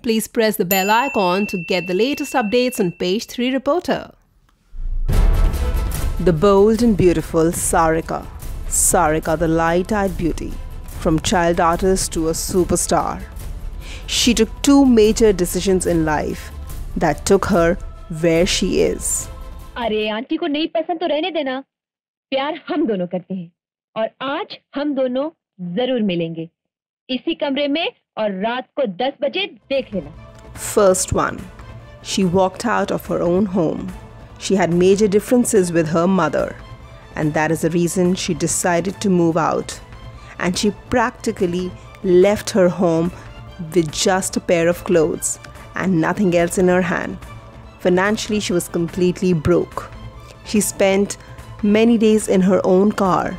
Please press the bell icon to get the latest updates on Page 3 Reporter. The bold and beautiful Sarika. Sarika, the light-eyed beauty. From child artist to a superstar. She took two major decisions in life that took her where she is. अरे aunty को नहीं पसंद तो रहने देना. प्यार हम दोनों करते हैं और आज हम दोनों जरूर मिलेंगे इसी कमरे में और रात को 10 बजे देख लेना. First one, she walked out of her own home. She had major differences with her mother, and that is the reason she decided to move out. And she practically left her home with just a pair of clothes and nothing else in her hand. Financially, she was completely broke. She spent many days in her own car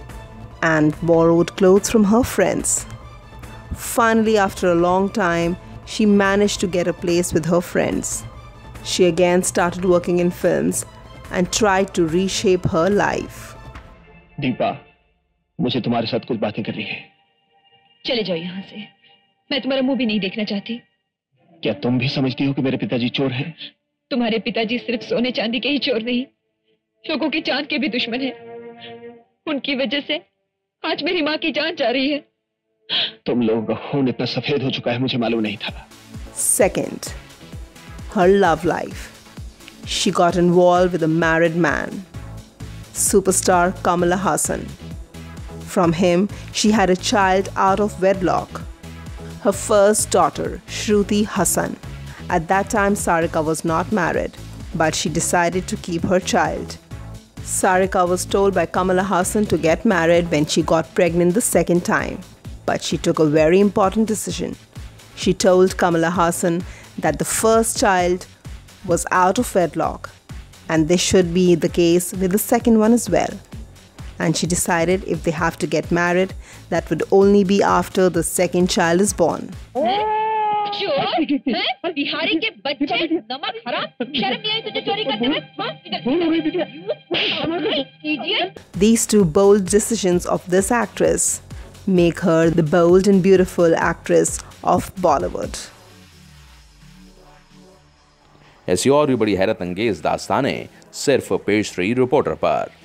and borrowed clothes from her friends. Finally, after a long time, she managed to get a place with her friends. She again started working in films and tried to reshape her life. Deepa, मुझे तुम्हारे साथ कुछ बातें करनी है. चले जाओ यहाँ से. मैं तुम्हारा मुंह भी नहीं देखना चाहती. क्या तुम भी समझती हो कि मेरे पिताजी चोर हैं? तुम्हारे पिताजी सिर्फ सोने चांदी के ही चोर नहीं, लोगों की जान के भी दुश्मन हैं. उनकी वजह से आज मेरी माँ की जान जा रही है. तुम लोगों का खून इतना सफेद हो चुका है, मुझे मालूम नहीं था. Second, her love life. She got involved with a married man, superstar Hassan. From him, she had a child out of wedlock. Her first daughter, Hassan. At that time, Sarika was not married, but she decided to keep her child. Sarika was told by Hassan to get married when she got pregnant the second time. But she took a very important decision. She told Hassan that the first child was out of wedlock, and this should be the case with the second one as well. And she decided if they have to get married, that would only be after the second child is born. Bihari के बच्चे, नमक हराम, शर्म नहीं आई तुझे चोरी करते हुए? These two bold decisions of this actress make her the bold and beautiful actress of Bollywood. ऐसी और भी बड़ी हैरत अंगेज दास्तानें सिर्फ पेज 3 रिपोर्टर पर.